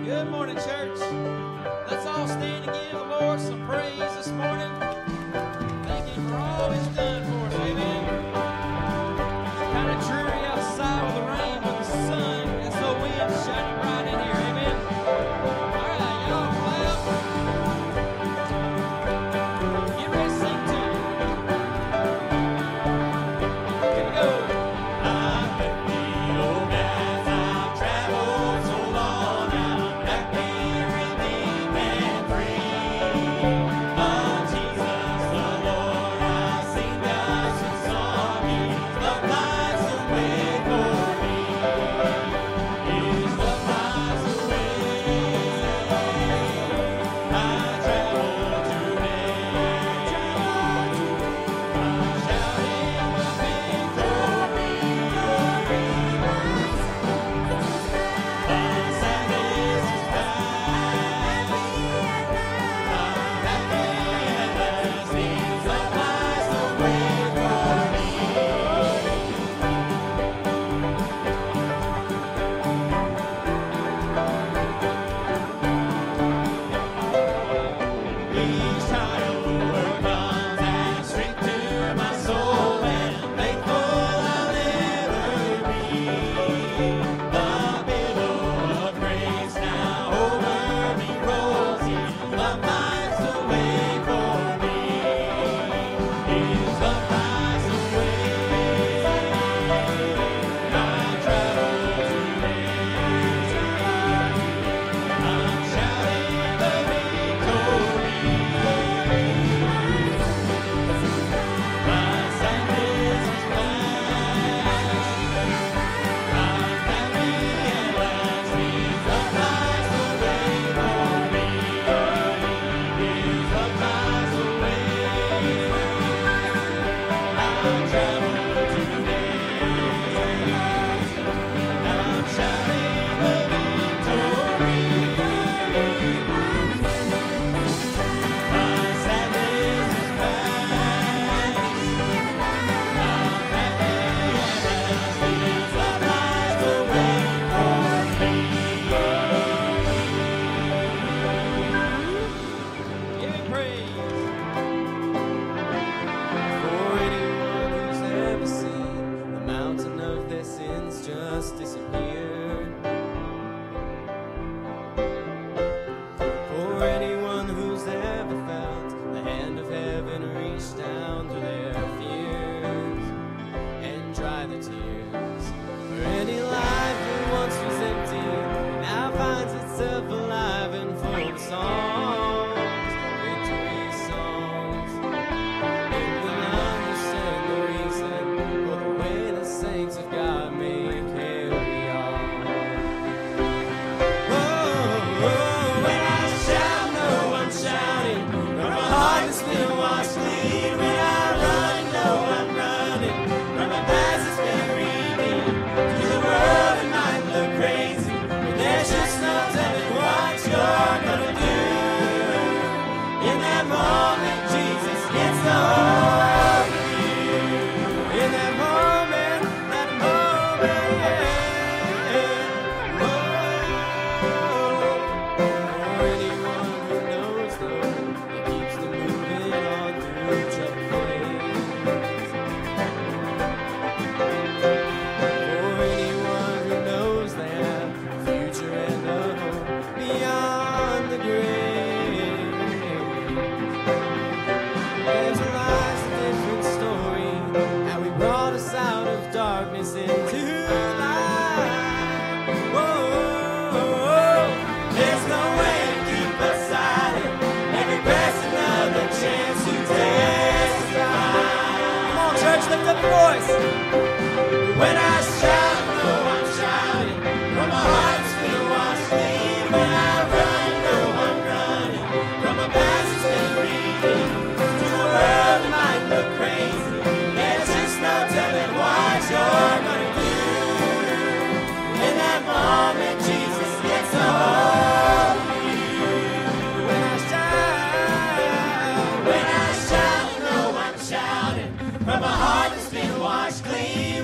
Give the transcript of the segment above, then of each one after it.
Good morning, church. Let's all stand and give the Lord some praise this morning. Thank Him for all He's done for us. Amen. It's kind of dreary outside with the rain, but the sun, that's the wind shining bright in here. Amen. All right, y'all clap. Get ready to sing to me. Here we go.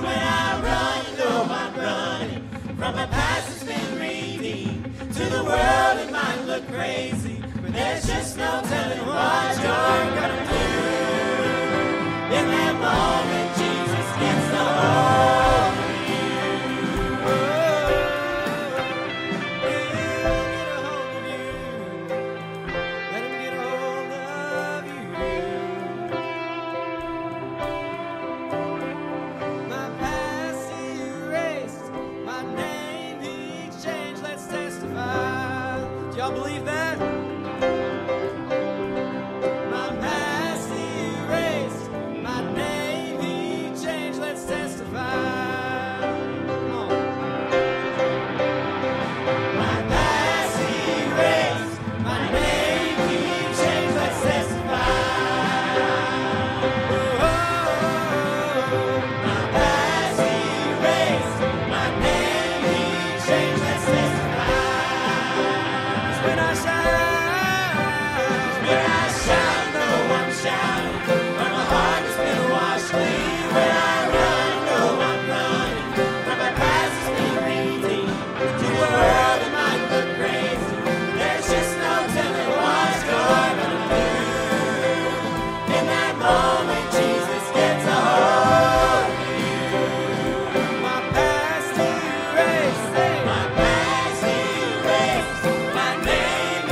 From a past that's been redeemed to the world. crazy, but there's just no telling what you're gonna do. In that moment, Jesus gets the hold of you. He'll get a hold of you. Let him get a hold of you. My past he erased, my name he changed. Let's testify. Do y'all believe that? My past he erased, my name he changed. Let's testify. Come on. My past he erased, my name he changed. Let's testify. My past he erased, my name he changed. Let's testify. It's when I shout, no I'm shouting. When my heart has been washed clean, when I run, no I'm running. When my past has been redeemed, to the world it might look crazy. There's just no telling what you're gonna do. In that moment, Jesus gets a hold of you. My past he erased, my past he erased, my name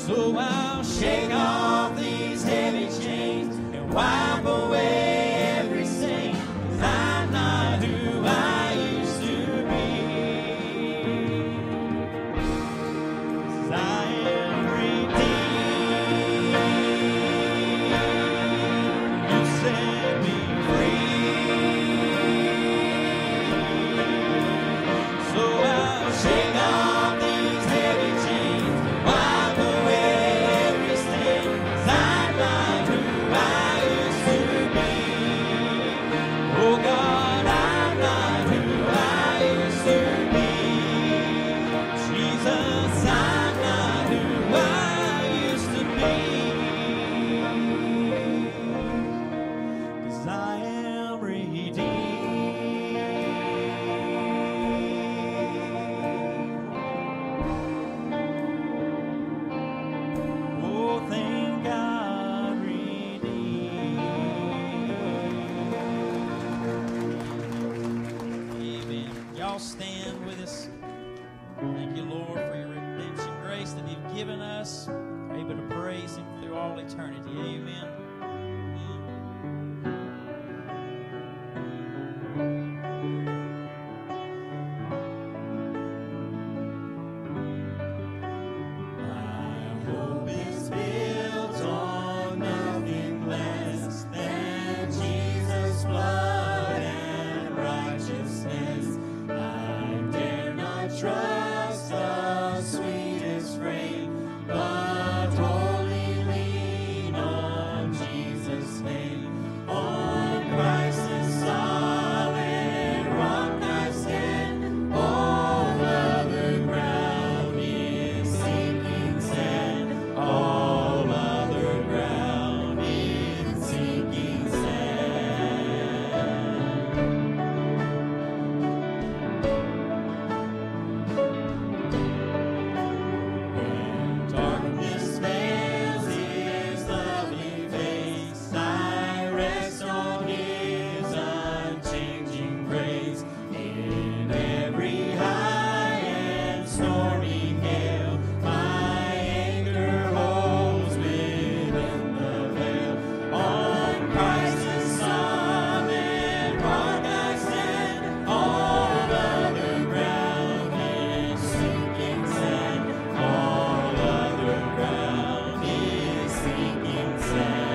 So I'll shake off these heavy chains and wipe away every stain. 'Cause I'm not who I used to be. 'Cause I am redeemed. You set me free. So I'll shake off these heavy chains, wipe away every stain. 'Cause I'm not who I used to be. Oh God, I'm not who I used to be. Jesus, I'm not who I used to be. 'Cause I am redeemed. Oh, thank God, redeemed. Amen. Y'all stand with us. Thank you, Lord, for your redemption grace that you've given us. We're able to praise him through all eternity. Amen. My hope is built on nothing less than Jesus' blood and righteousness. I dare not trust the sweetest frame, but wholly lean on Jesus' name. On Christ's solid rock I stand. All other ground is sinking sand. All other ground is sinking sand. When darkness veils his lovely face, I rest on his unchanging grace. In every high and stormy gale, my anchor holds within the veil. On Christ's solid rock I stand. All other ground is sinking sand. All other ground is sinking sand.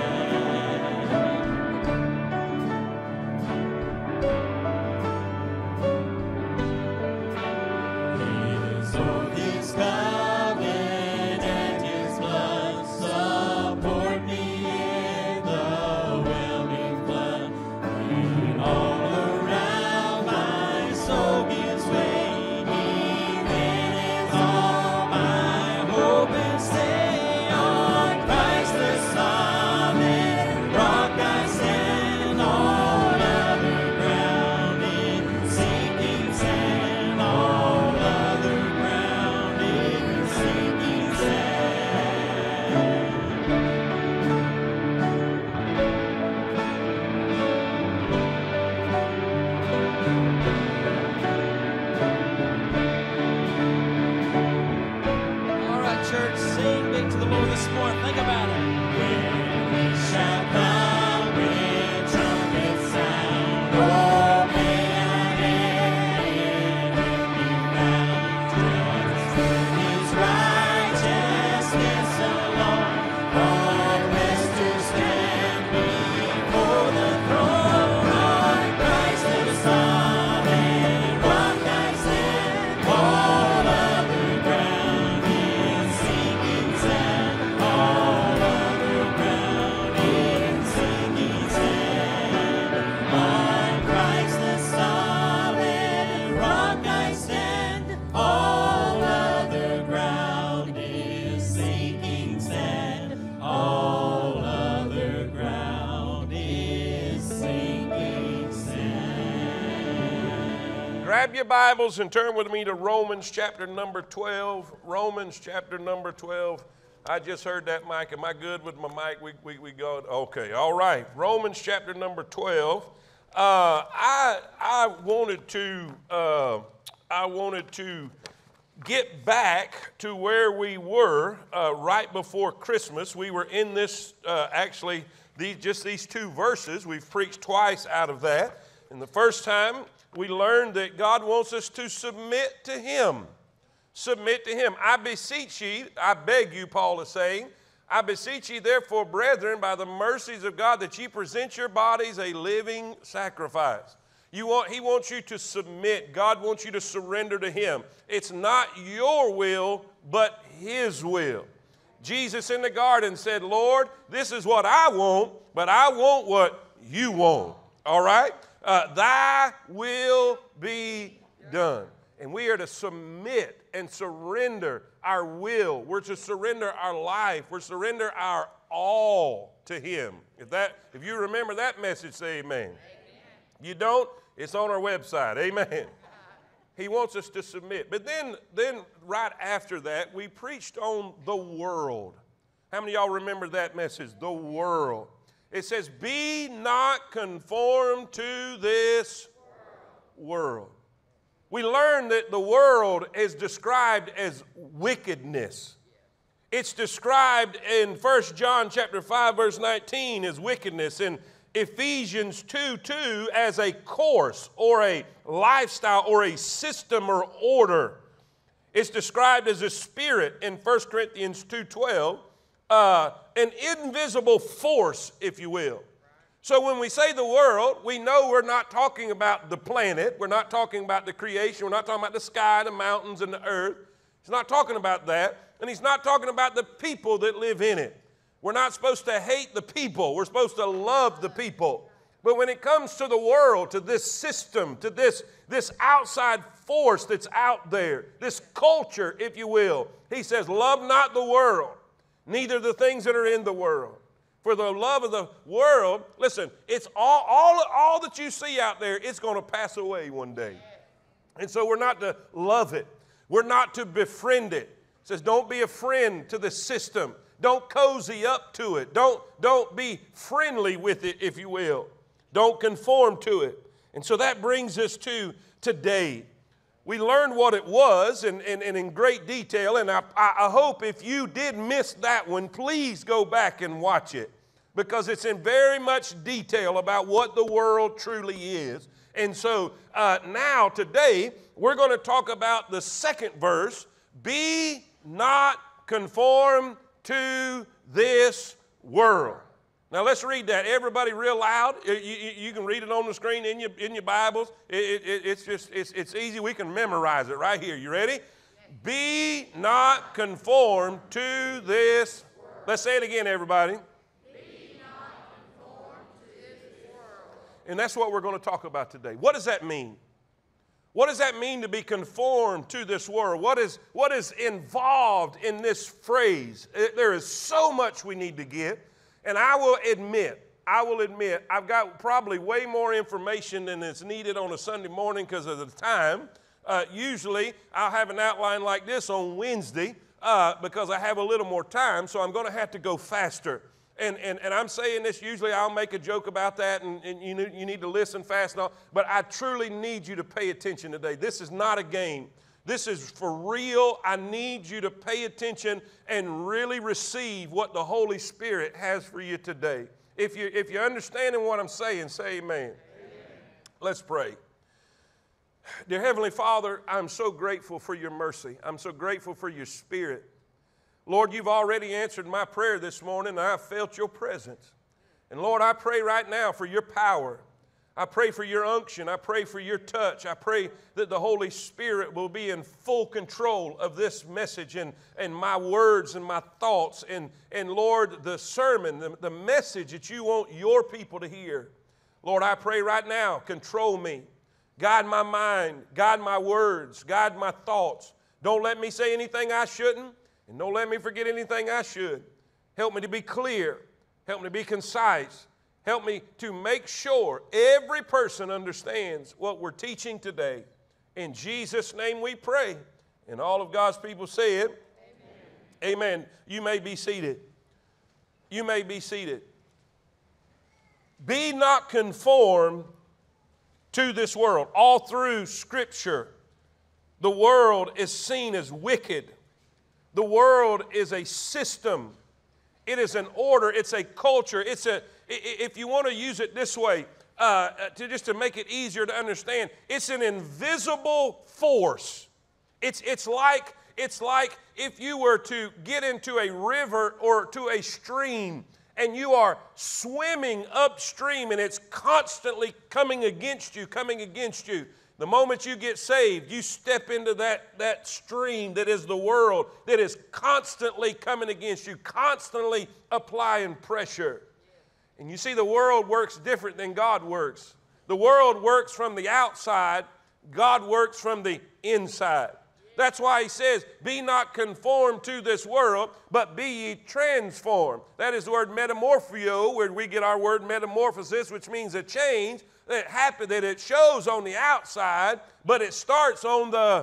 His oath, his covenant, and his blood support me in the whelming flood. When all around my soul gives way, he then is all my hope and stay. On Christ the solid rock I stand. All other ground is sinking sand. All other ground is sinking sand. All right, church, sing big to the Lord this morning. Think about it. When we shall come with trumpet sound, oh, may our end be found. Trust in his righteousness alone, all rest to stand before the throne. On Christ the solid rock I stand. All other ground is sinking sand. All other ground is sinking sand. On Christ the solid rock I stand. All other ground is sinking sand. All other ground is sinking sand. Grab your Bibles and turn with me to Romans chapter number 12. Romans chapter number 12. I just heard that mic. Am I good with my mic? We go. Okay, all right. Romans chapter number 12. I wanted to get back to where we were right before Christmas. We were in this, just these two verses. We've preached twice out of that. And the first time, we learned that God wants us to submit to Him. Submit to Him. I beseech ye, I beg you, Paul is saying, I beseech ye therefore, brethren, by the mercies of God, that ye present your bodies a living sacrifice. He wants you to submit. God wants you to surrender to Him. It's not your will, but His will. Jesus in the garden said, Lord, this is what I want, but I want what you want. All right? Thy will be done. And we are to submit and surrender our will. We're to surrender our life. We're to surrender our all to Him. If you remember that message, say amen. You don't? It's on our website. Amen. He wants us to submit. But then right after that, we preached on the world. How many of y'all remember that message? The world. It says, be not conformed to this world. We learned that the world is described as wickedness. It's described in 1 John chapter 5, verse 19 as wickedness, and Ephesians 2:2 as a course or a lifestyle or a system or order. It's described as a spirit in 1 Corinthians 2:12, an invisible force, if you will. So when we say the world, we know we're not talking about the planet. We're not talking about the creation. We're not talking about the sky, the mountains, and the earth. He's not talking about that. And He's not talking about the people that live in it. We're not supposed to hate the people. We're supposed to love the people. But when it comes to the world, to this system, to this outside force that's out there, this culture, if you will, He says, love not the world, neither the things that are in the world. For the love of the world, listen, it's all that you see out there, it's going to pass away one day. And so we're not to love it. We're not to befriend it. It says don't be a friend to the system. Don't cozy up to it. Don't be friendly with it, if you will. Don't conform to it. And so that brings us to today. We learned what it was and in great detail, and I hope if you did miss that one, please go back and watch it, because it's in very much detail about what the world truly is. And so now, today, we're going to talk about the second verse, be not conformed to this world. Now let's read that. Everybody real loud. You can read it on the screen in your Bibles. It's easy. We can memorize it right here. You ready? Yes. Be not conformed to this. Let's say it again, everybody. Be not conformed to this world. And that's what we're going to talk about today. What does that mean? What does that mean to be conformed to this world? What is involved in this phrase? There is so much we need to get. And I will admit, I've got probably way more information than is needed on a Sunday morning because of the time. Usually, I'll have an outline like this on Wednesday because I have a little more time, so I'm going to have to go faster. And I'm saying this, usually I'll make a joke about that, and you need to listen fast and all, but I truly need you to pay attention today. This is not a game. This is for real. I need you to pay attention and really receive what the Holy Spirit has for you today. If you're understanding what I'm saying, say amen. Amen. Let's pray. Dear Heavenly Father, I'm so grateful for your mercy. I'm so grateful for your Spirit. Lord, you've already answered my prayer this morning, and I've felt your presence. And Lord, I pray right now for your power. I pray for your unction. I pray for your touch. I pray that the Holy Spirit will be in full control of this message and my words and my thoughts. And Lord, the sermon, the message that you want your people to hear. Lord, I pray right now, control me. Guide my mind. Guide my words. Guide my thoughts. Don't let me say anything I shouldn't. And don't let me forget anything I should. Help me to be clear. Help me to be concise. Help me to make sure every person understands what we're teaching today. In Jesus' name we pray. And all of God's people say it. Amen. Amen. You may be seated. You may be seated. Be not conformed to this world. All through Scripture, The world is seen as wicked. The world is a system. It is an order. It's a culture. If you want to use it this way, to make it easier to understand, it's an invisible force. It's like if you were to get into a river or to a stream and you are swimming upstream and it's constantly coming against you. The moment you get saved, you step into that stream that is the world, that is constantly coming against you, constantly applying pressure. And you see, the world works different than God works. The world works from the outside. God works from the inside. That's why he says, be not conformed to this world, but be ye transformed. That is the word metamorphio, where we get our word metamorphosis, which means a change that happens, that it shows on the outside, but it starts on the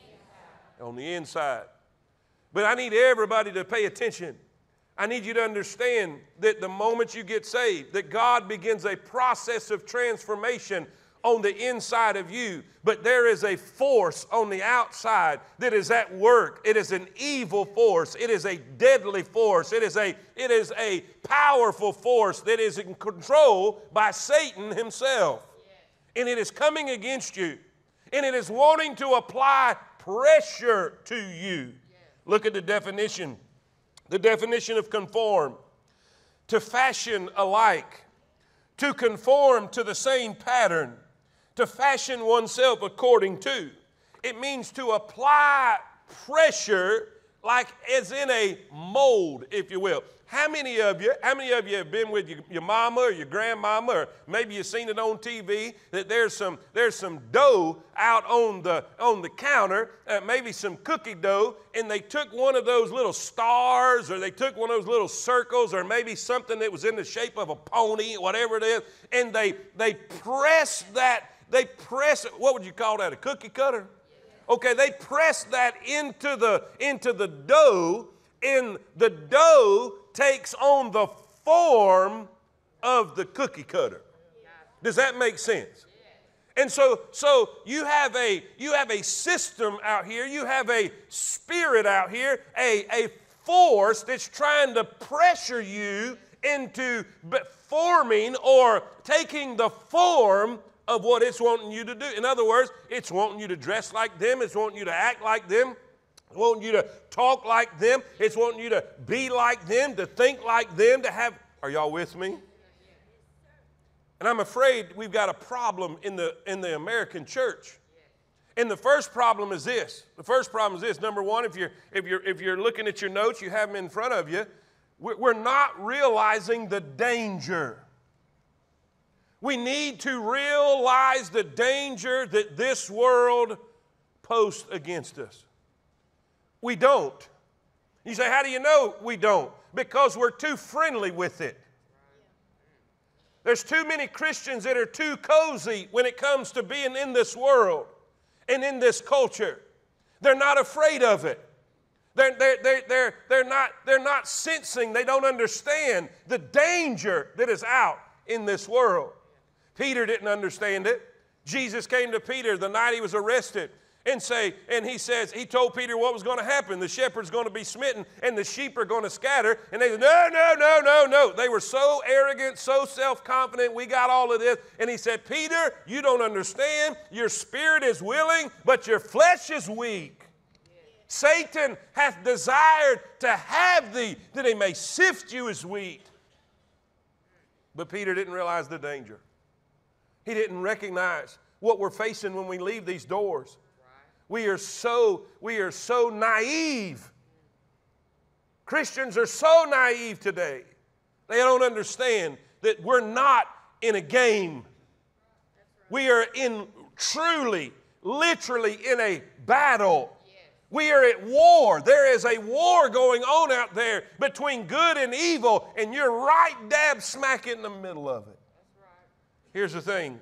inside. But I need everybody to pay attention. I need you to understand that the moment you get saved, that God begins a process of transformation on the inside of you, but there is a force on the outside that is at work. It is an evil force. It is a deadly force. It is a powerful force that is in control by Satan himself. And it is coming against you. And it is wanting to apply pressure to you. Look at the definition. The definition of conform. To fashion alike. To conform to the same pattern. To fashion oneself according to. It means to apply pressure like as in a mold, if you will. How many of you have been with your mama or your grandmama, or maybe you've seen it on TV, that there's some dough out on the counter, maybe some cookie dough, and they took one of those little stars, or they took one of those little circles, or maybe something that was in the shape of a pony, whatever it is, and they press that. They press it, what would you call that, a cookie cutter? Okay, they press that into the dough, and the dough takes on the form of the cookie cutter. Does that make sense? And so you have a system out here, you have a spirit out here, a force that's trying to pressure you into forming or taking the form of what it's wanting you to do. In other words, it's wanting you to dress like them. It's wanting you to act like them. It's wanting you to talk like them. It's wanting you to be like them, to think like them, to have... Are y'all with me? And I'm afraid we've got a problem in the American church. And the first problem is this. Number one, if you're looking at your notes, you have them in front of you. We're not realizing the danger. We need to realize the danger that this world posts against us. We don't. You say, how do you know we don't? Because we're too friendly with it. There's too many Christians that are too cozy when it comes to being in this world and in this culture. They're not afraid of it. They're not sensing, they don't understand the danger that is out in this world. Peter didn't understand it. Jesus came to Peter the night he was arrested and he told Peter what was going to happen. The shepherd's going to be smitten and the sheep are going to scatter. And they said, no. They were so arrogant, so self-confident. We got all of this. And he said, Peter, you don't understand. Your spirit is willing, but your flesh is weak. Satan hath desired to have thee, that he may sift you as wheat. But Peter didn't realize the danger. He didn't recognize what we're facing when we leave these doors. We are so naive. Christians are so naive today. They don't understand that we're not in a game. We are literally in a battle. We are at war. There is a war going on out there between good and evil, and you're right dab smack in the middle of it. Here's the thing.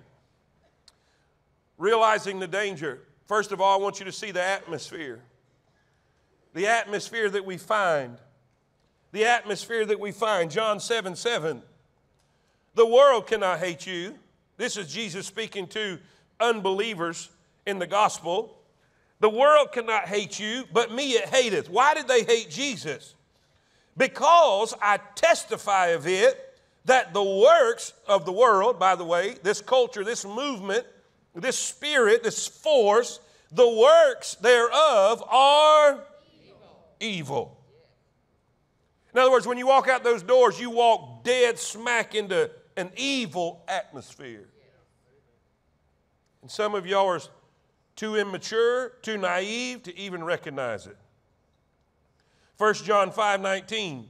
Realizing the danger. First of all, I want you to see the atmosphere. The atmosphere that we find. The atmosphere that we find. John 7:7. The world cannot hate you. This is Jesus speaking to unbelievers in the gospel. The world cannot hate you, but me it hateth. Why did they hate Jesus? Because I testify of it, that the works of the world, by the way, this culture, this movement, this spirit, this force, the works thereof are evil. In other words, when you walk out those doors, you walk dead smack into an evil atmosphere. And some of y'all are too immature, too naive to even recognize it. 1 John 5:19.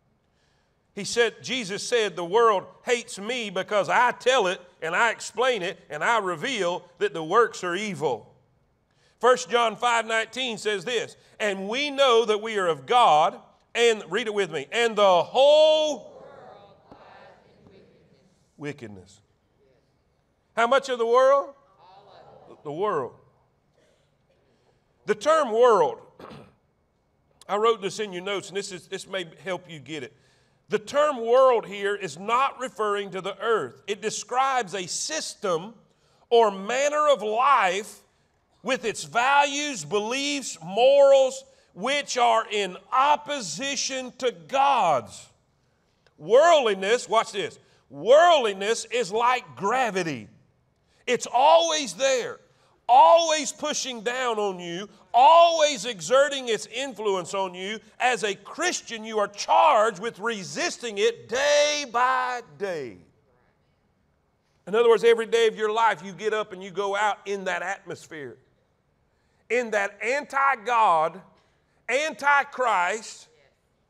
Jesus said, the world hates me because I tell it and I explain it and I reveal that the works are evil. 1 John 5:19 says this, and we know that we are of God, and read it with me, and the whole world lies in wickedness. How much of the world? All of it. The world. The term world, I wrote this in your notes, and this may help you get it. The term world here is not referring to the earth. It describes a system or manner of life with its values, beliefs, morals, which are in opposition to God's. Worldliness, watch this, worldliness is like gravity. It's always there, always pushing down on you, always exerting its influence on you. As a Christian, you are charged with resisting it day by day. In other words, every day of your life, you get up and you go out in that atmosphere, in that anti-God, anti-Christ,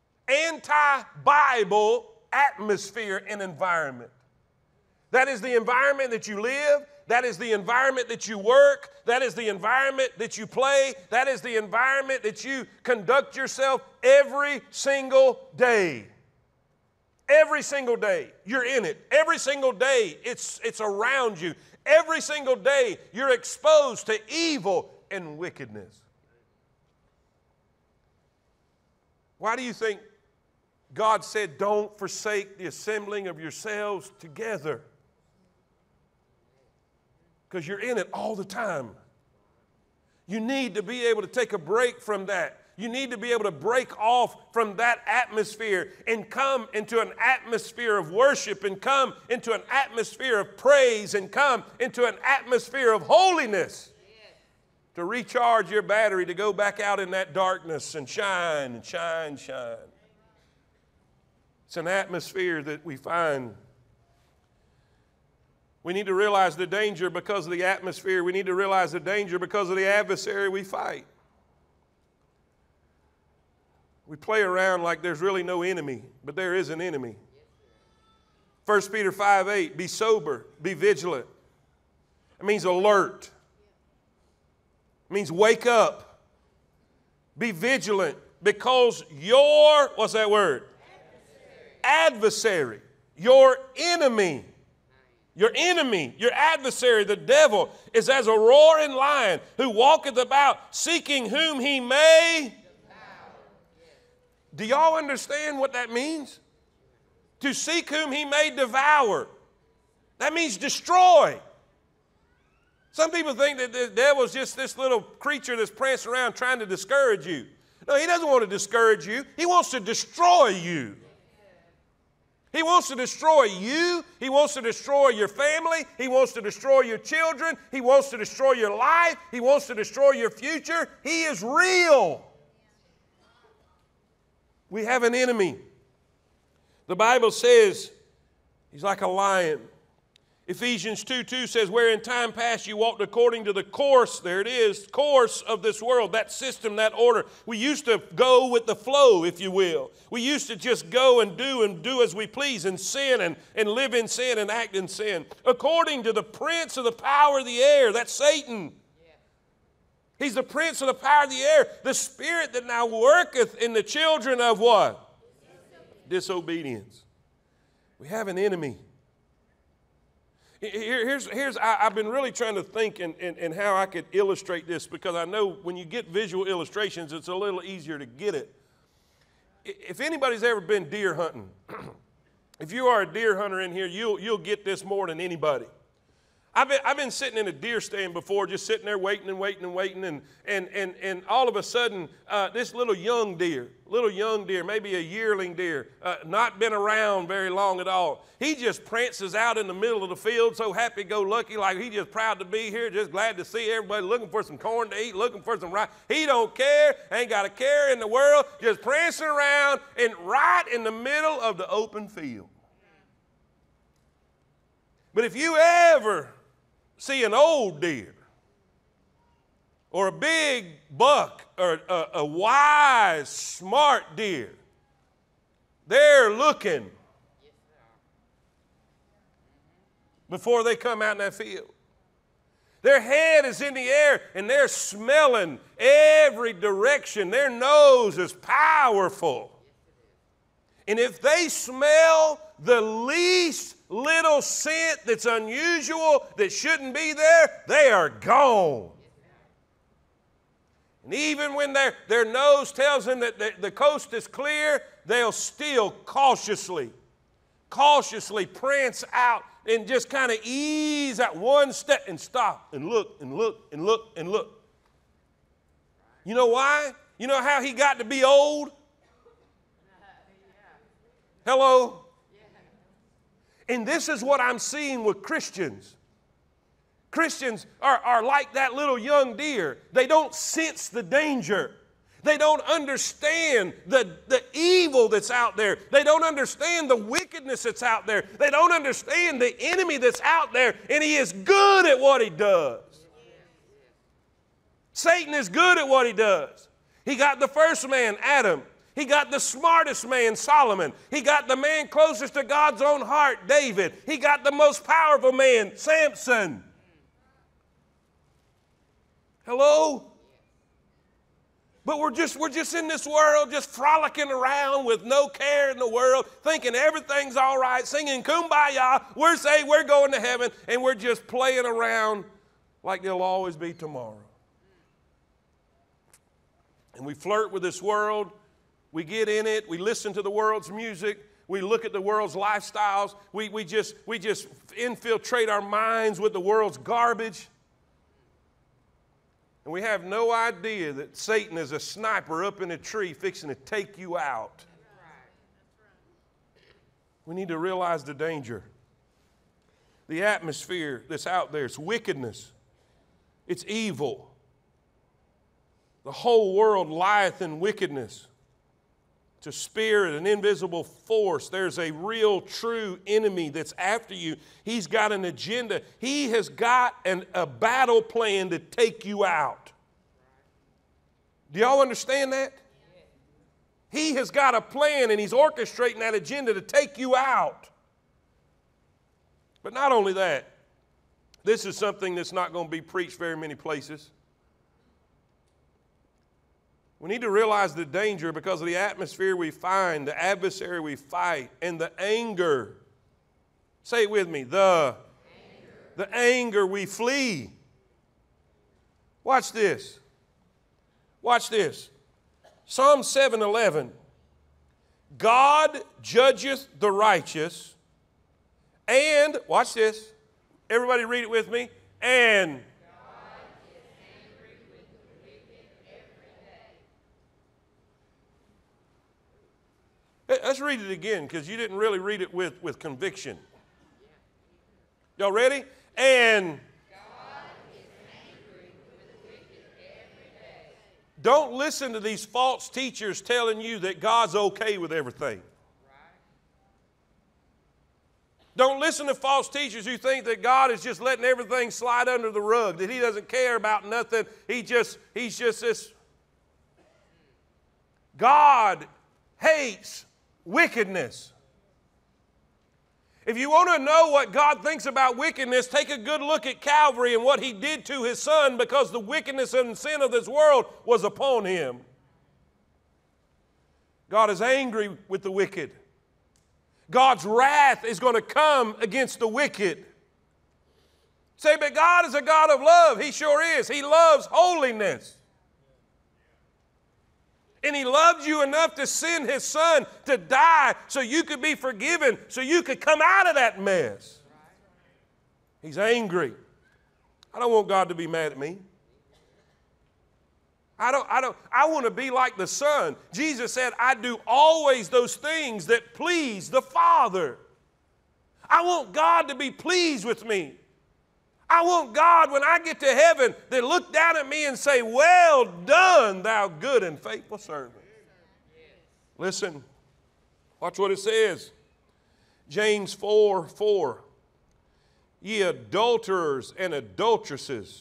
anti-Bible atmosphere and environment. That is the environment that you live. That is the environment that you work. That is the environment that you play. That is the environment that you conduct yourself every single day. Every single day, you're in it. Every single day, it's around you. Every single day, you're exposed to evil and wickedness. Why do you think God said, don't forsake the assembling of yourselves together? Because you're in it all the time. You need to be able to take a break from that. You need to be able to break off from that atmosphere and come into an atmosphere of worship and come into an atmosphere of praise and come into an atmosphere of holiness to recharge your battery, to go back out in that darkness and shine and shine, shine. It's an atmosphere that we find. We need to realize the danger because of the atmosphere. We need to realize the danger because of the adversary we fight. We play around like there's really no enemy, but there is an enemy. 1 Peter 5:8, be sober, be vigilant. It means alert. It means wake up. Be vigilant because your, what's that word? Adversary. Your enemy. Your enemy, your adversary, the devil, is as a roaring lion who walketh about seeking whom he may devour. Do y'all understand what that means? To seek whom he may devour. That means destroy. Some people think that the devil's just this little creature that's prancing around trying to discourage you. No, he doesn't want to discourage you. He wants to destroy you. He wants to destroy you. He wants to destroy your family. He wants to destroy your children. He wants to destroy your life. He wants to destroy your future. He is real. We have an enemy. The Bible says he's like a lion. Ephesians 2:2 says, where in time past you walked according to the course, there it is, course of this world, that system, that order. We used to go with the flow, if you will. We used to just go and do as we please and sin and live in sin and act in sin. According to the prince of the power of the air, that's Satan. He's the prince of the power of the air, the spirit that now worketh in the children of what? Disobedience. We have an enemy. I've been really trying to think and how I could illustrate this, because I know when you get visual illustrations, it's a little easier to get it. If anybody's ever been deer hunting, if you are a deer hunter in here, you'll get this more than anybody. I've been sitting in a deer stand before, just sitting there waiting and waiting and waiting, and all of a sudden, this little young deer, maybe a yearling deer, not been around very long at all. He just prances out in the middle of the field, so happy-go-lucky, like he just proud to be here, just glad to see everybody, looking for some corn to eat, looking for some rice. He don't care, ain't got a care in the world, just prancing around and right in the middle of the open field. But if you ever see an old deer or a big buck or a wise, smart deer, they're looking before they come out in that field. Their head is in the air and they're smelling every direction. Their nose is powerful. And if they smell the least little scent that's unusual, that shouldn't be there, they are gone. And even when their nose tells them that the coast is clear, they'll still cautiously prance out and just kind of ease out one step and stop and look and look and look and look. You know why? You know how he got to be old? Hello? And this is what I'm seeing with Christians. Christians are like that little young deer. They don't sense the danger. They don't understand the evil that's out there. They don't understand the wickedness that's out there. They don't understand the enemy that's out there, and he is good at what he does. Satan is good at what he does. He got the first man, Adam. He got the smartest man, Solomon. He got the man closest to God's own heart, David. He got the most powerful man, Samson. Hello? But we're just in this world, just frolicking around with no care in the world, thinking everything's all right, singing kumbaya. We're saying we're going to heaven, and we're just playing around like there'll always be tomorrow. And we flirt with this world. We get in it. We listen to the world's music. We look at the world's lifestyles. We just infiltrate our minds with the world's garbage. And we have no idea that Satan is a sniper up in a tree fixing to take you out. We need to realize the danger. The atmosphere that's out there, it's wickedness. It's evil. The whole world lieth in wickedness. It's a spirit, an invisible force. There's a real, true enemy that's after you. He's got an agenda. He has got a battle plan to take you out. Do y'all understand that? He has got a plan, and he's orchestrating that agenda to take you out. But not only that, this is something that's not going to be preached very many places. We need to realize the danger because of the atmosphere we find, the adversary we fight, and the anger. Say it with me. The anger we flee. Watch this. Watch this. Psalm 7:11. God judgeth the righteous, and, watch this. Everybody read it with me. And let's read it again because you didn't really read it with conviction. Y'all ready? And God is angry with the wicked every day. Don't listen to these false teachers telling you that God's okay with everything. Don't listen to false teachers who think that God is just letting everything slide under the rug, that he doesn't care about nothing. He's just this. God hates wickedness. If you want to know what God thinks about wickedness, take a good look at Calvary and what he did to his son because the wickedness and sin of this world was upon him. God is angry with the wicked. God's wrath is going to come against the wicked. Say, but God is a God of love. He sure is. He loves holiness. And he loved you enough to send his son to die so you could be forgiven, so you could come out of that mess. He's angry. I don't want God to be mad at me. I want to be like the Son. Jesus said, I do always those things that please the Father. I want God to be pleased with me. I want God, when I get to heaven, to look down at me and say, well done, thou good and faithful servant. Listen, watch what it says. James 4:4. Ye adulterers and adulteresses.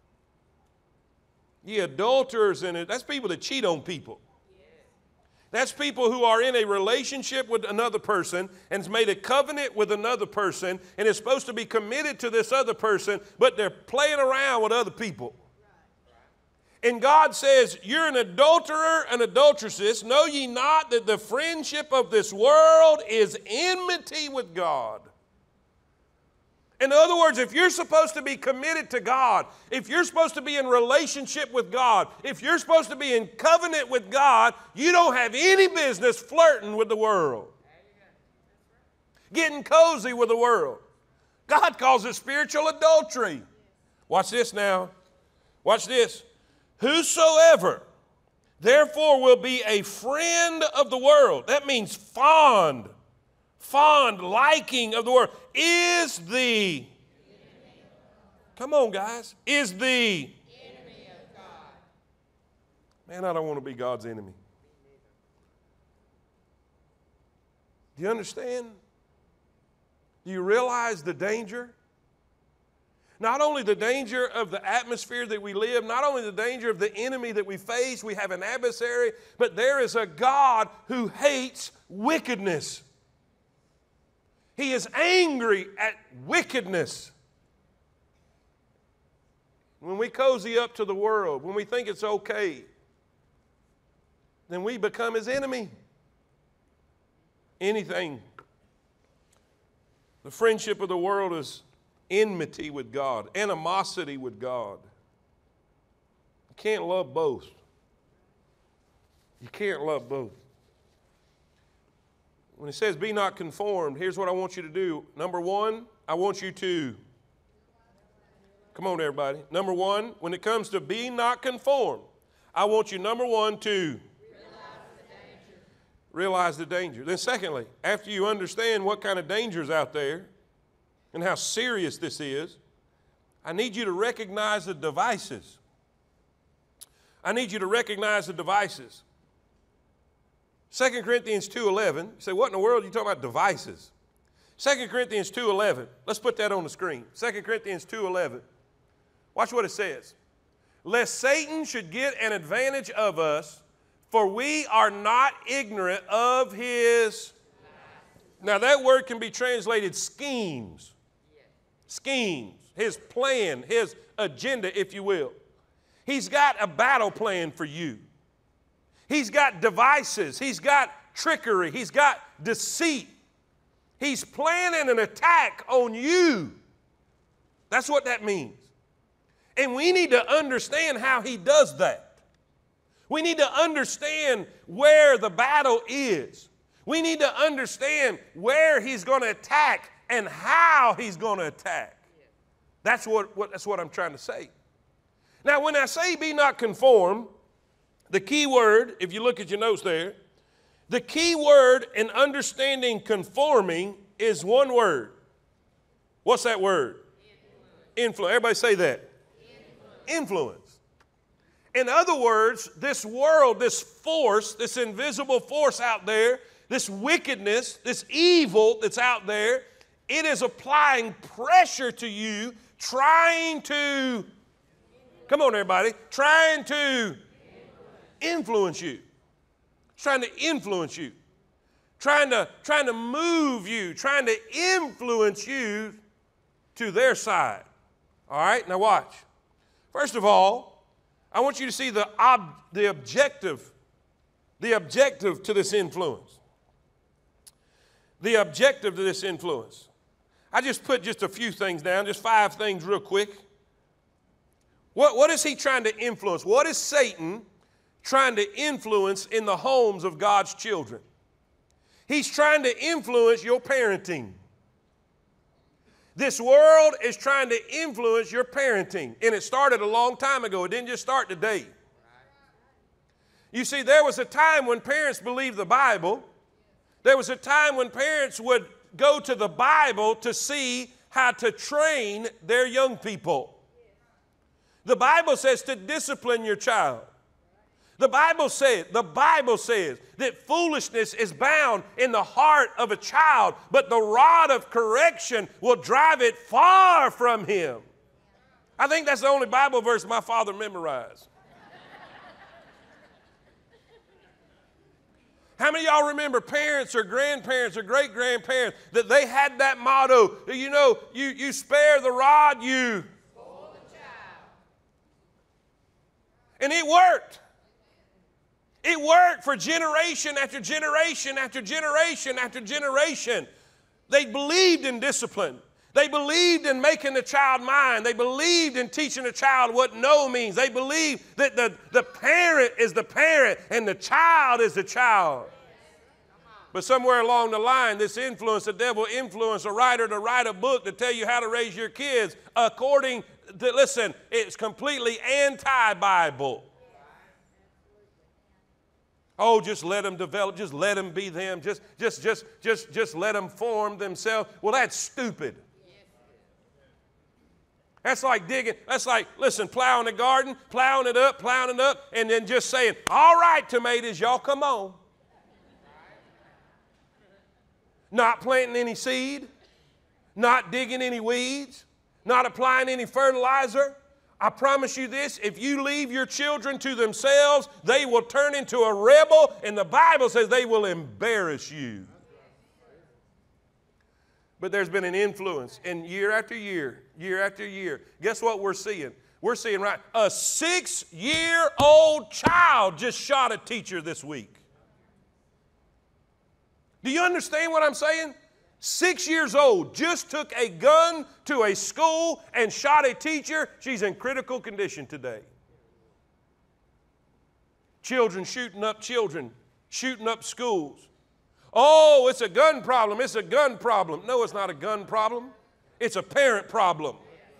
Ye adulterers and that's people that cheat on people. That's people who are in a relationship with another person and has made a covenant with another person and is supposed to be committed to this other person, but they're playing around with other people. And God says, you're an adulterer and adulteresses. Know ye not that the friendship of this world is enmity with God? In other words, if you're supposed to be committed to God, if you're supposed to be in relationship with God, if you're supposed to be in covenant with God, you don't have any business flirting with the world, getting cozy with the world. God calls it spiritual adultery. Watch this now. Watch this. Whosoever, therefore, will be a friend of the world. That means fond liking of the world, is the, come on guys, is the enemy of God. Man, I don't want to be God's enemy. Do you understand? Do you realize the danger? Not only the danger of the atmosphere that we live, not only the danger of the enemy that we face, we have an adversary, but there is a God who hates wickedness. He is angry at wickedness. When we cozy up to the world, when we think it's okay, then we become his enemy. Anything. The friendship of the world is enmity with God, animosity with God. You can't love both. You can't love both. When it says be not conformed, here's what I want you to do. Number one, I want you to, come on everybody. Number one, when it comes to be not conformed, I want you, number one, to realize the danger. Then secondly, after you understand what kind of danger is out there and how serious this is, I need you to recognize the devices. I need you to recognize the devices. 2 Corinthians 2:11. You say, what in the world are you talking about devices? 2 Corinthians 2:11. Let's put that on the screen. 2 Corinthians 2:11. Watch what it says. Lest Satan should get an advantage of us, for we are not ignorant of his. Now that word can be translated schemes. Schemes. His plan, his agenda, if you will. He's got a battle plan for you. He's got devices. He's got trickery. He's got deceit. He's planning an attack on you. That's what that means. And we need to understand how he does that. We need to understand where the battle is. We need to understand where he's going to attack and how he's going to attack. That's what I'm trying to say. Now, when I say be not conformed, the key word, if you look at your notes there, the key word in understanding conforming is one word. What's that word? Influence. Everybody say that. Influence. In other words, this world, this force, this invisible force out there, this wickedness, this evil that's out there, it is applying pressure to you, trying to, come on everybody, trying to influence you. It's trying to influence you. Trying to move you, trying to influence you to their side. All right, now watch. First of all, I want you to see the objective to this influence. The objective to this influence. I just put just a few things down, just 5 things real quick. What is he trying to influence? What is Satan trying to influence in the homes of God's children? He's trying to influence your parenting. This world is trying to influence your parenting, and it started a long time ago. It didn't just start today. You see, there was a time when parents believed the Bible. There was a time when parents would go to the Bible to see how to train their young people. The Bible says to discipline your child. The Bible says that foolishness is bound in the heart of a child, but the rod of correction will drive it far from him. I think that's the only Bible verse my father memorized. How many of y'all remember parents or grandparents or great-grandparents that they had that motto, you know, you spare the rod, you spoil the child. And it worked. It worked for generation after generation after generation after generation. They believed in discipline. They believed in making the child mind. They believed in teaching the child what no means. They believed that the parent is the parent and the child is the child. But somewhere along the line, the devil influenced a writer to write a book to tell you how to raise your kids according to, listen, it's completely anti-Bible. Oh, just let them develop. Just let them be them. Just let them form themselves. Well, that's stupid. That's like digging. That's like, listen, plowing the garden, plowing it up, and then just saying, all right, tomatoes, y'all come on. Not planting any seed, not digging any weeds, not applying any fertilizer. I promise you this, if you leave your children to themselves, they will turn into a rebel, and the Bible says they will embarrass you. But there's been an influence, and year after year, guess what we're seeing? We're seeing, right, a 6-year-old child just shot a teacher this week. Do you understand what I'm saying? 6 years old, just took a gun to a school and shot a teacher. She's in critical condition today. Children, shooting up schools. Oh, it's a gun problem. It's a gun problem. No, it's not a gun problem. It's a parent problem.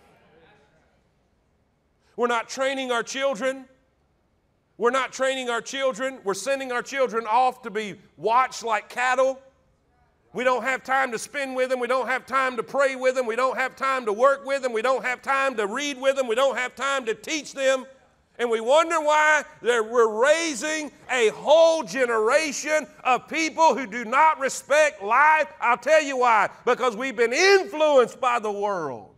We're not training our children. We're sending our children off to be watched like cattle. We don't have time to spend with them. We don't have time to pray with them. We don't have time to work with them. We don't have time to read with them. We don't have time to teach them. And we wonder why we're raising a whole generation of people who do not respect life. I'll tell you why. Because we've been influenced by the world.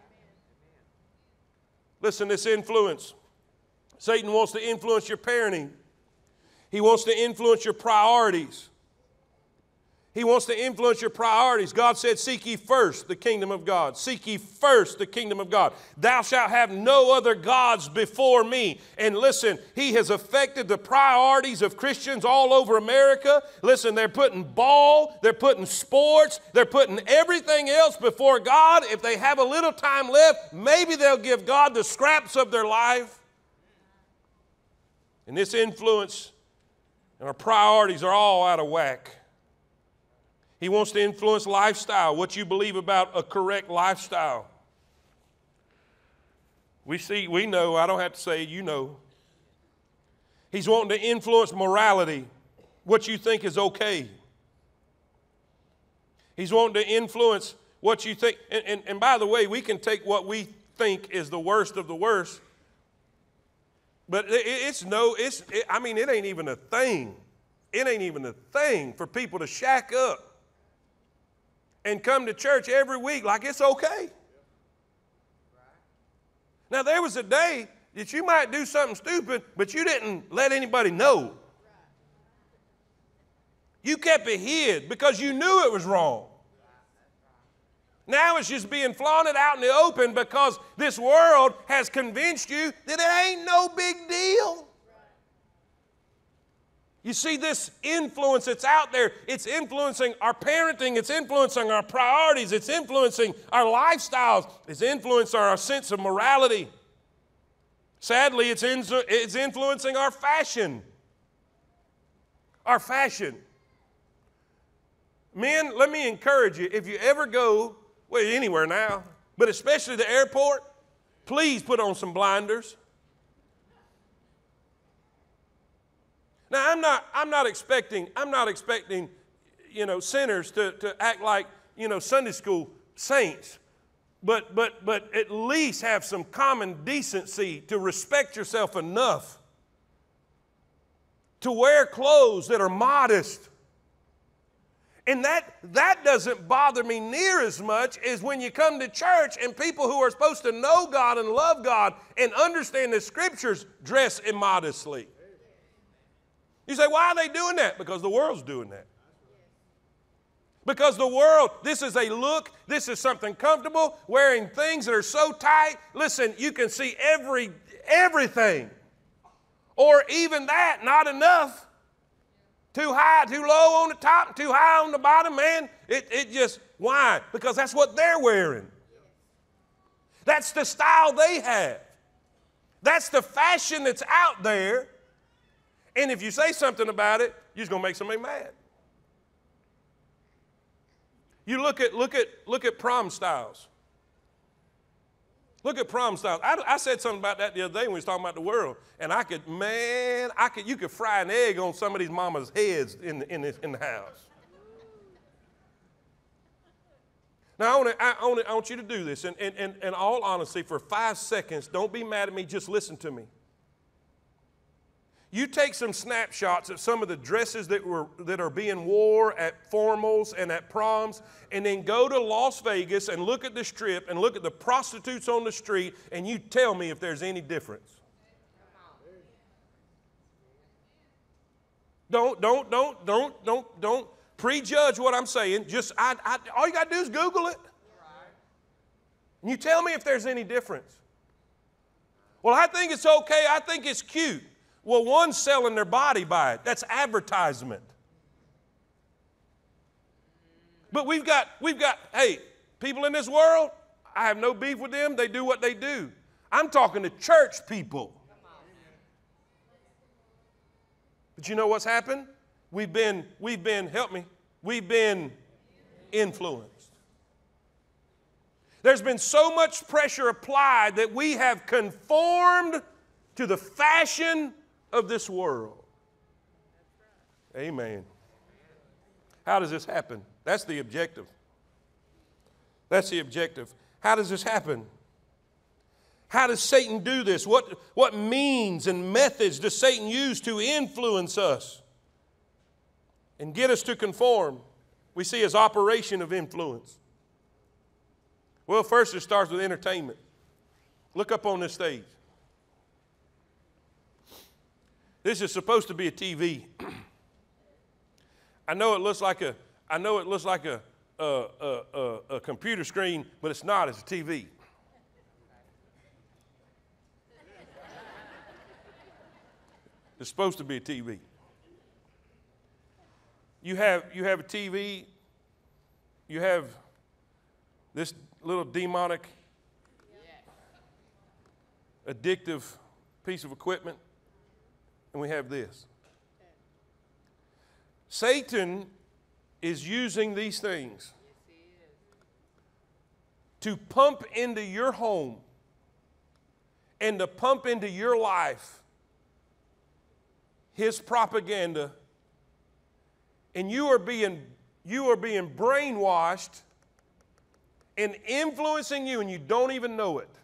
Listen, this influence. Satan wants to influence your parenting. He wants to influence your priorities. He wants to influence your priorities. God said, seek ye first the kingdom of God. Seek ye first the kingdom of God. Thou shalt have no other gods before me. And listen, he has affected the priorities of Christians all over America. Listen, they're putting ball, they're putting sports, they're putting everything else before God. If they have a little time left, maybe they'll give God the scraps of their life. And this influence and our priorities are all out of whack. He wants to influence lifestyle, what you believe about a correct lifestyle. We know, I don't have to say it, you know. He's wanting to influence morality, what you think is okay. He's wanting to influence what you think. And by the way, we can take what we think is the worst of the worst. But it ain't even a thing. It ain't even a thing for people to shack up and come to church every week like it's okay. Now, there was a day that you might do something stupid, but you didn't let anybody know. You kept it hid because you knew it was wrong. Now it's just being flaunted out in the open because this world has convinced you that it ain't no big deal. You see this influence that's out there, it's influencing our parenting, it's influencing our priorities, it's influencing our lifestyles, it's influencing our sense of morality. Sadly, it's influencing our fashion. Our fashion. Men, let me encourage you, if you ever go, Well, anywhere now, but especially the airport, please put on some blinders. Now, I'm not expecting, sinners to act like, Sunday school saints. But at least have some common decency to respect yourself enough to wear clothes that are modest. And that doesn't bother me near as much as when you come to church and people who are supposed to know God and love God and understand the Scriptures dress immodestly. You say, why are they doing that? Because the world's doing that. Because the world, this is a look, this is something comfortable, wearing things that are so tight. Listen, you can see everything. Or even that, not enough. Too high, too low on the top, too high on the bottom, man. It just, why? Because that's what they're wearing. That's the style they have. That's the fashion that's out there. And if you say something about it, you're just going to make somebody mad. You look at prom styles. Look at prom styles. I said something about that the other day when we was talking about the world, and you could fry an egg on some of these mamas' heads in the house. Now I want you to do this, and in all honesty, for 5 seconds, don't be mad at me. Just listen to me. You take some snapshots of some of the dresses that are being worn at formals and at proms, and then go to Las Vegas and look at the Strip and look at the prostitutes on the street, and you tell me if there's any difference. Don't prejudge what I'm saying. Just all you got to do is Google it, and you tell me if there's any difference. Well, I think it's okay. I think it's cute. Well, one's selling their body by it. That's advertisement. But we've got, hey, people in this world, I have no beef with them. They do what they do. I'm talking to church people. But you know what's happened? We've been influenced. There's been so much pressure applied that we have conformed to the fashion of this world. Amen. How does this happen? That's the objective. That's the objective. How does this happen? How does Satan do this? What means and methods does Satan use to influence us and get us to conform? We see his operation of influence. Well, first it starts with entertainment. Look up on this stage. This is supposed to be a TV. I know it looks like a computer screen, but it's not. It's a TV. It's supposed to be a TV. You have a TV. You have this little demonic, addictive piece of equipment. And we have this. Satan is using these things to pump into your home and to pump into your life his propaganda, and you are being brainwashed and influencing you, and you don't even know it.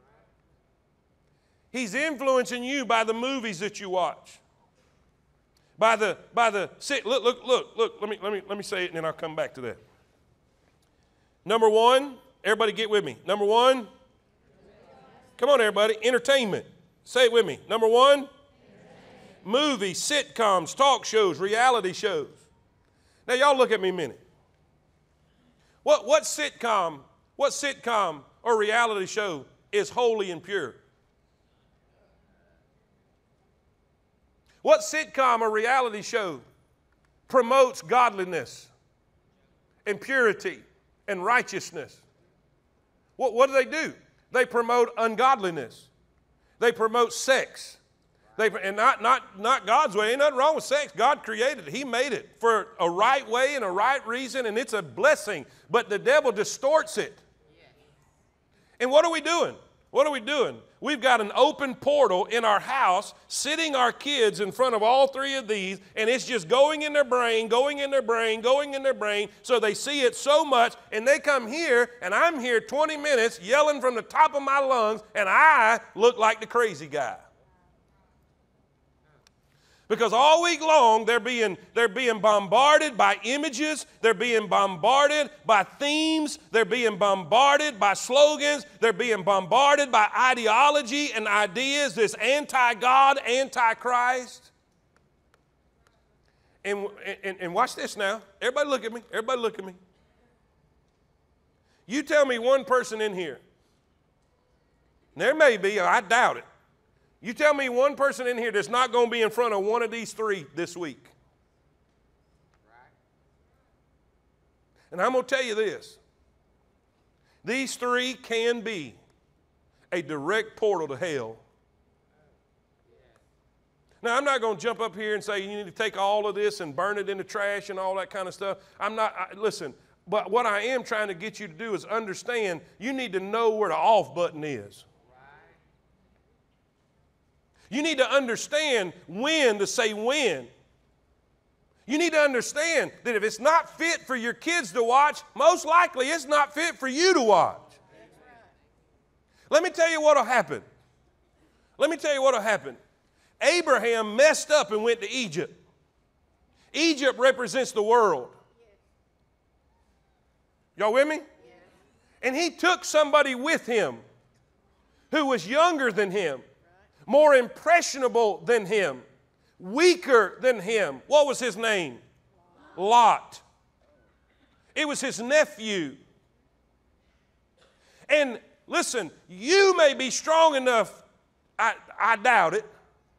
He's influencing you by the movies that you watch. Look, let me say it and then I'll come back to that. Number one, everybody get with me. Number one, come on everybody, entertainment. Say it with me. Number one, movies, sitcoms, talk shows, reality shows. Now y'all look at me a minute. What sitcom or reality show is holy and pure? What sitcom or reality show promotes godliness and purity and righteousness? What do? They promote ungodliness. They promote sex. And not God's way. Ain't nothing wrong with sex. God created it. He made it for a right way and a right reason, and it's a blessing. But the devil distorts it. And what are we doing? What are we doing? We've got an open portal in our house, sitting our kids in front of all three of these, and it's just going in their brain, going in their brain, going in their brain, so they see it so much, and they come here, and I'm here 20 minutes yelling from the top of my lungs, and I look like the crazy guy. Because all week long, they're being bombarded by images, they're being bombarded by themes, they're being bombarded by slogans, they're being bombarded by ideology and ideas, this anti-God, anti-Christ. And watch this now. Everybody look at me. Everybody look at me. You tell me one person in here. There may be, I doubt it. You tell me one person in here that's not going to be in front of one of these three this week. And I'm going to tell you this. These three can be a direct portal to hell. Now, I'm not going to jump up here and say you need to take all of this and burn it in the trash and all that kind of stuff. Listen, but what I am trying to get you to do is understand you need to know where the off button is. You need to understand when to say when. You need to understand that if it's not fit for your kids to watch, most likely it's not fit for you to watch. Let me tell you what will happen. Let me tell you what will happen. Abraham messed up and went to Egypt. Egypt represents the world. Y'all with me? And he took somebody with him who was younger than him, more impressionable than him, weaker than him. What was his name? Lot. It was his nephew. And listen, you may be strong enough, I doubt it,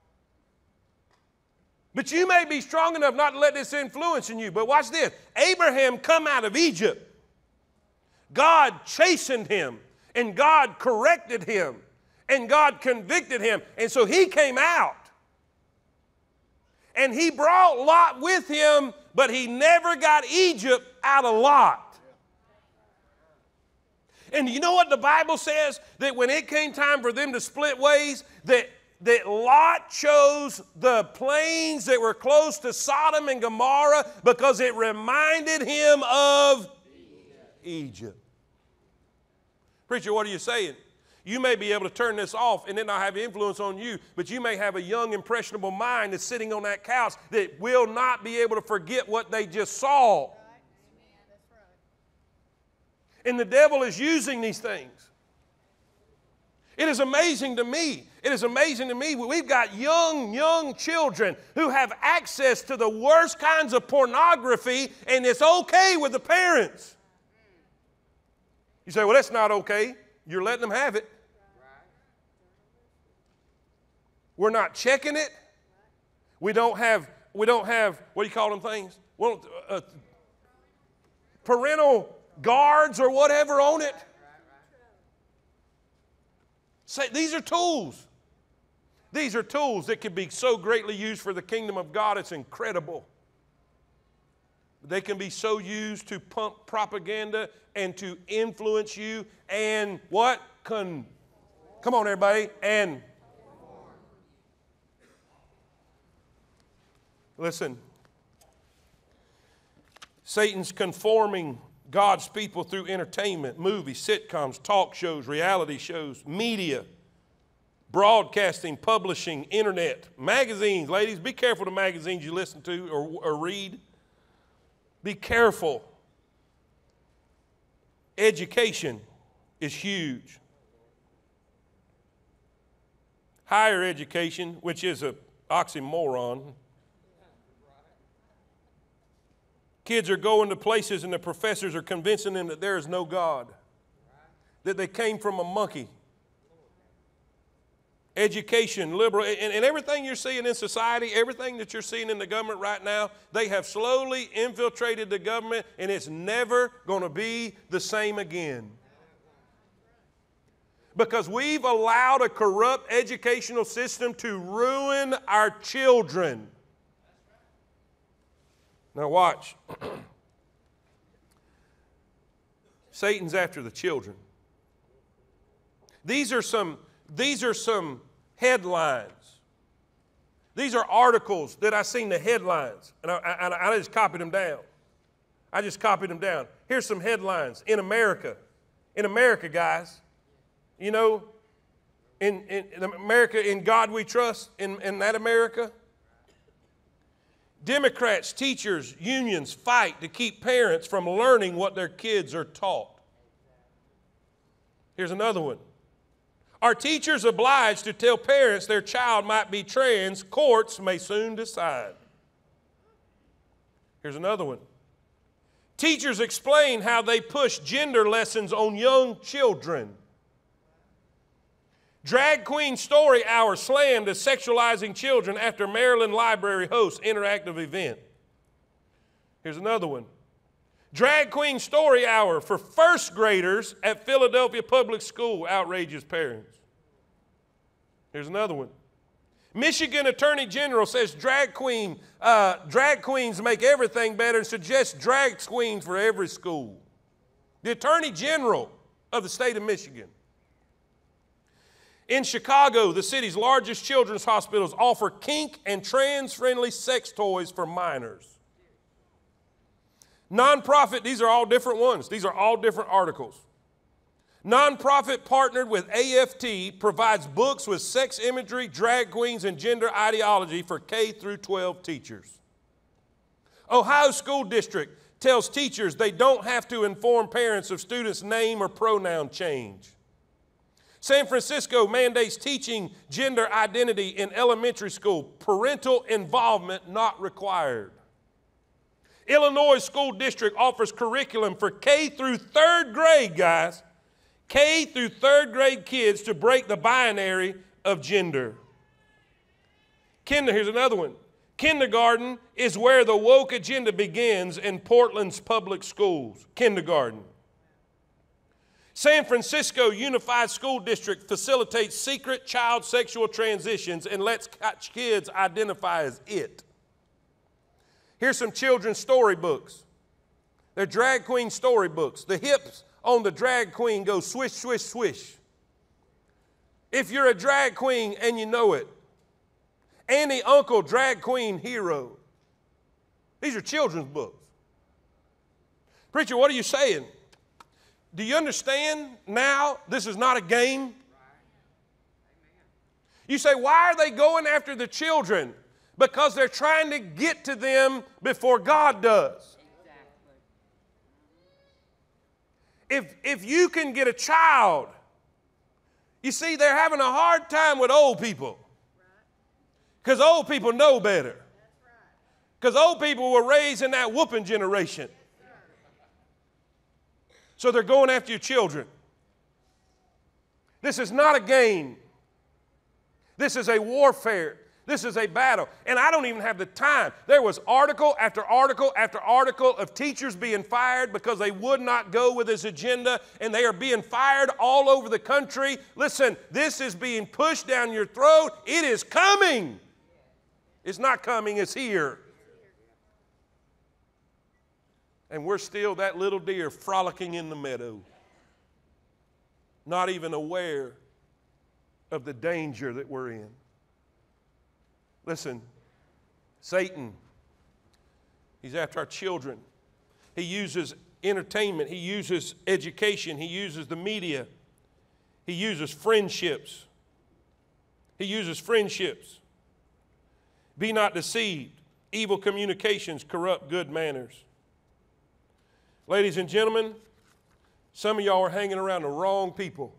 but you may be strong enough not to let this influence in you. But watch this. Abraham come out of Egypt. God chastened him, and God corrected him, and God convicted him. And so he came out. And he brought Lot with him, but he never got Egypt out of Lot. And you know what the Bible says? That when it came time for them to split ways, that Lot chose the plains that were close to Sodom and Gomorrah because it reminded him of Egypt. Preacher, what are you saying? You may be able to turn this off and it not have influence on you, but you may have a young, impressionable mind that's sitting on that couch that will not be able to forget what they just saw. And the devil is using these things. It is amazing to me. It is amazing to me. We've got young children who have access to the worst kinds of pornography, and it's okay with the parents. You say, well, that's not okay. You're letting them have it. We're not checking it. We don't have, what do you call them things? Well, parental guards or whatever on it. Say, these are tools. These are tools that can be so greatly used for the kingdom of God, it's incredible. They can be so used to pump propaganda and to influence you and what? Come on, everybody. And listen, Satan's conforming God's people through entertainment, movies, sitcoms, talk shows, reality shows, media, broadcasting, publishing, internet, magazines. Ladies, be careful the magazines you listen to or read. Be careful. Education is huge. Higher education, which is an oxymoron. Kids are going to places and the professors are convincing them that there is no God, that they came from a monkey. Education, liberal, and everything you're seeing in society, everything that you're seeing in the government right now, they have slowly infiltrated the government, and it's never going to be the same again. Because we've allowed a corrupt educational system to ruin our children. Now watch. Satan's after the children. These are some headlines. These are articles that I seen the headlines, and I just copied them down. I just copied them down. Here's some headlines. In America, guys, you know, in America, in God we trust, in that America. Democrats, teachers, unions fight to keep parents from learning what their kids are taught. Here's another one. Are teachers obliged to tell parents their child might be trans? Courts may soon decide. Here's another one. Teachers explain how they push gender lessons on young children. Drag Queen Story Hour slammed as sexualizing children after Maryland Library hosts interactive event. Here's another one. Drag Queen Story Hour for first graders at Philadelphia Public School outrages parents. Here's another one. Michigan Attorney General says drag queens make everything better and suggests drag queens for every school. The Attorney General of the state of Michigan. In Chicago, the city's largest children's hospitals offer kink and trans-friendly sex toys for minors. Nonprofit, these are all different ones. These are all different articles. Nonprofit partnered with AFT provides books with sex imagery, drag queens, and gender ideology for K through 12 teachers. Ohio School District tells teachers they don't have to inform parents of students' name or pronoun change. San Francisco mandates teaching gender identity in elementary school. Parental involvement not required. Illinois School District offers curriculum for K through third grade, guys. K through third grade kids to break the binary of gender. Here's another one. Kindergarten is where the woke agenda begins in Portland's public schools. Kindergarten. San Francisco Unified School District facilitates secret child sexual transitions and lets kids identify as it. Here's some children's storybooks. They're drag queen storybooks. The hips on the drag queen go swish, swish, swish. If you're a drag queen and you know it. Annie Uncle, drag queen hero. These are children's books. Preacher, what are you saying? Do you understand now this is not a game? You say, why are they going after the children? Because they're trying to get to them before God does. If you can get a child, you see, they're having a hard time with old people. Because old people know better. Because old people were raised in that whooping generation. So they're going after your children. This is not a game. This is a warfare. This is a battle. And I don't even have the time. There was article after article after article of teachers being fired because they would not go with this agenda, and they are being fired all over the country. Listen, this is being pushed down your throat. It is coming. It's not coming, it's here. And we're still that little deer frolicking in the meadow, not even aware of the danger that we're in. Listen, Satan, he's after our children. He uses entertainment. He uses education. He uses the media. He uses friendships. He uses friendships. Be not deceived. Evil communications corrupt good manners. Ladies and gentlemen, some of y'all are hanging around the wrong people.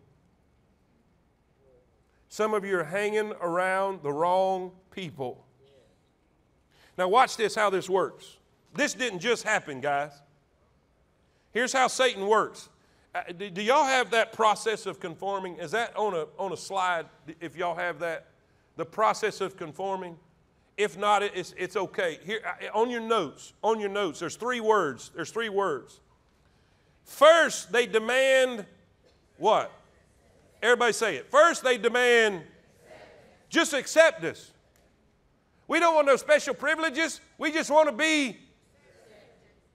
Some of you are hanging around the wrong people. Now watch this, how this works. This didn't just happen, guys. Here's how Satan works. Do y'all have that process of conforming? Is that on a slide, if y'all have that? The process of conforming? If not, it's okay. Here, on your notes, there's three words. First, they demand what? Everybody say it. First, they demand just accept us. We don't want no special privileges. We just want to be.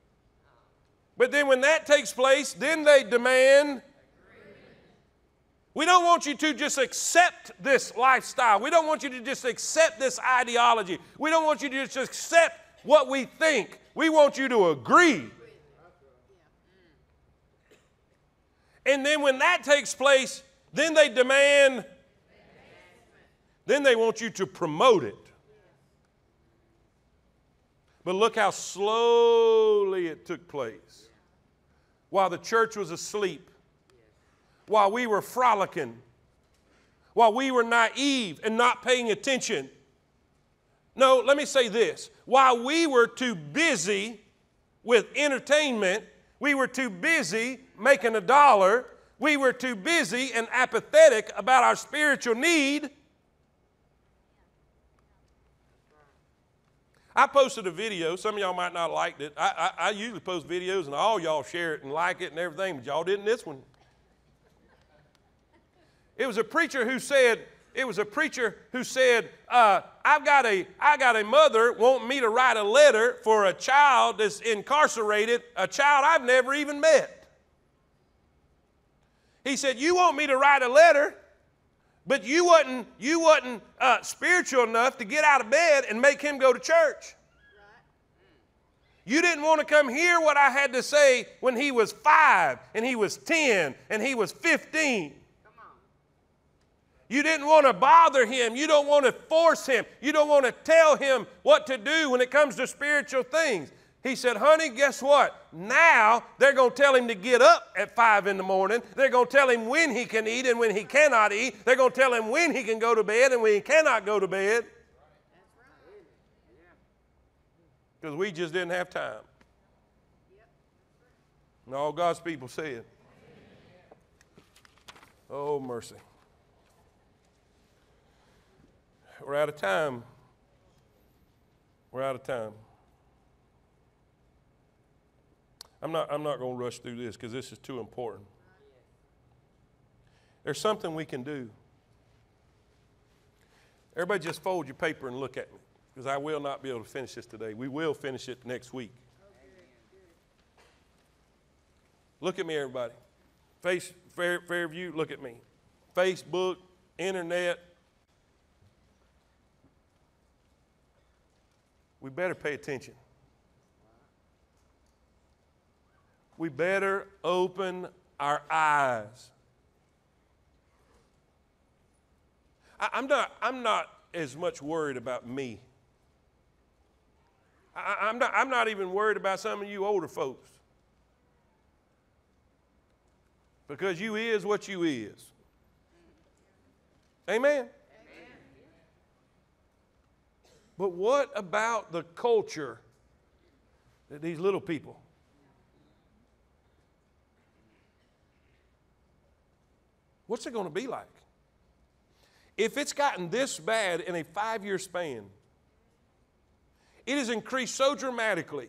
But then when that takes place, then they demand. We don't want you to just accept this lifestyle. We don't want you to just accept this ideology. We don't want you to just accept what we think. We want you to agree. And then when that takes place, then they demand, then they want you to promote it. But look how slowly it took place. While the church was asleep, while we were frolicking, while we were naive and not paying attention. No, let me say this. While we were too busy with entertainment, we were too busy making a dollar, we were too busy and apathetic about our spiritual need. I posted a video. Some of y'all might not have liked it. I usually post videos and all y'all share it and like it and everything, but y'all didn't this one. It was a preacher who said, I got a mother wanting me to write a letter for a child that's incarcerated, a child I've never even met. He said, you want me to write a letter, but you wasn't spiritual enough to get out of bed and make him go to church. You didn't want to come hear what I had to say when he was 5 and he was 10 and he was 15. You didn't want to bother him. You don't want to force him. You don't want to tell him what to do when it comes to spiritual things. He said, honey, guess what? Now they're going to tell him to get up at 5 in the morning. They're going to tell him when he can eat and when he cannot eat. They're going to tell him when he can go to bed and when he cannot go to bed. Because we just didn't have time. And all God's people said, oh, mercy. We're out of time. We're out of time. I'm not going to rush through this because this is too important. There's something we can do. Everybody just fold your paper and look at me because I will not be able to finish this today. We will finish it next week. Look at me, everybody. Fairview, look at me. Facebook, internet. We better pay attention. We better open our eyes. I'm not as much worried about me. I'm not even worried about some of you older folks. Because you is what you is. Amen? But what about the culture that these little people? What's it going to be like? If it's gotten this bad in a 5-year span, it has increased so dramatically.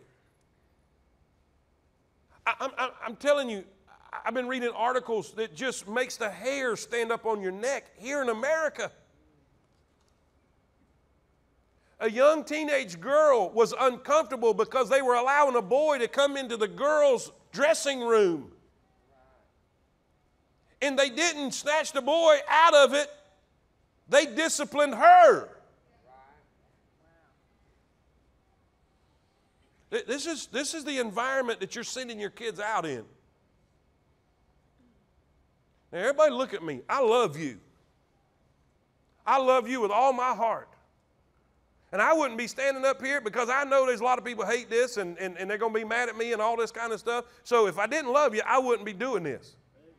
I'm telling you, I've been reading articles that just makes the hair stand up on your neck here in America. A young teenage girl was uncomfortable because they were allowing a boy to come into the girls' dressing room. And they didn't snatch the boy out of it. They disciplined her. This is the environment that you're sending your kids out in. Now, everybody look at me. I love you. I love you with all my heart. And I wouldn't be standing up here because I know there's a lot of people hate this and they're going to be mad at me and all this kind of stuff. So if I didn't love you, I wouldn't be doing this.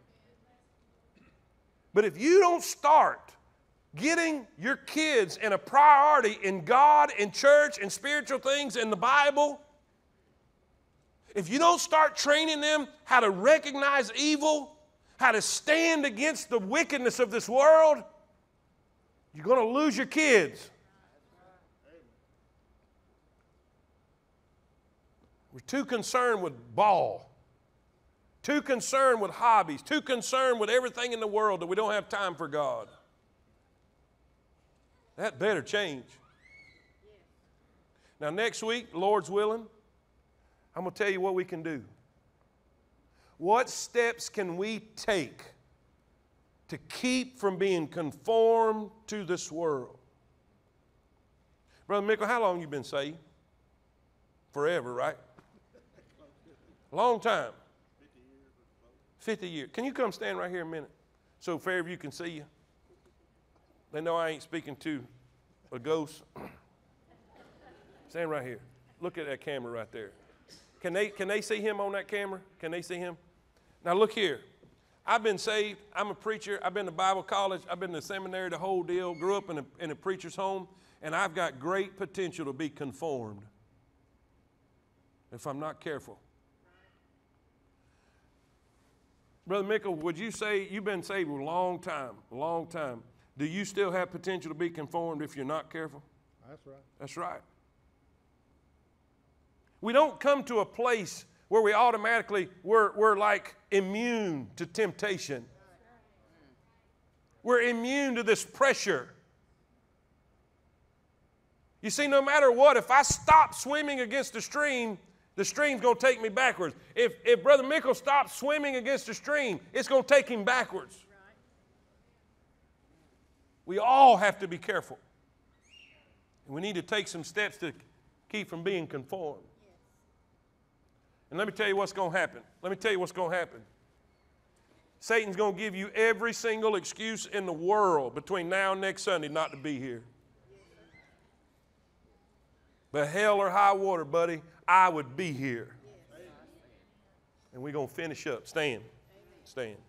But if you don't start getting your kids in a priority in God, in church, in spiritual things, in the Bible, if you don't start training them how to recognize evil, how to stand against the wickedness of this world, you're going to lose your kids. We're too concerned with ball, too concerned with hobbies, too concerned with everything in the world that we don't have time for God. That better change. Now, next week, Lord's willing, I'm going to tell you what we can do. What steps can we take to keep from being conformed to this world. Brother Mickle, how long you been saved? Forever, right? Long time. 50 years. Can you come stand right here a minute so Fairview can see you? They know I ain't speaking to a ghost. Stand right here. Look at that camera right there. Can they see him on that camera? Can they see him? Now look here. I've been saved. I'm a preacher. I've been to Bible college. I've been to seminary, the whole deal. Grew up in a preacher's home. And I've got great potential to be conformed if I'm not careful. Brother Mickle, would you say you've been saved a long time, long time. Do you still have potential to be conformed if you're not careful? That's right. That's right. We don't come to a place where we automatically, we're like immune to temptation. We're immune to this pressure. You see, no matter what, if I stop swimming against the stream's going to take me backwards. If Brother Mickle stops swimming against the stream, it's going to take him backwards. We all have to be careful. And we need to take some steps to keep from being conformed. And let me tell you what's going to happen. Let me tell you what's going to happen. Satan's going to give you every single excuse in the world between now and next Sunday not to be here. But hell or high water, buddy, I would be here. And we're going to finish up. Stand. Stand.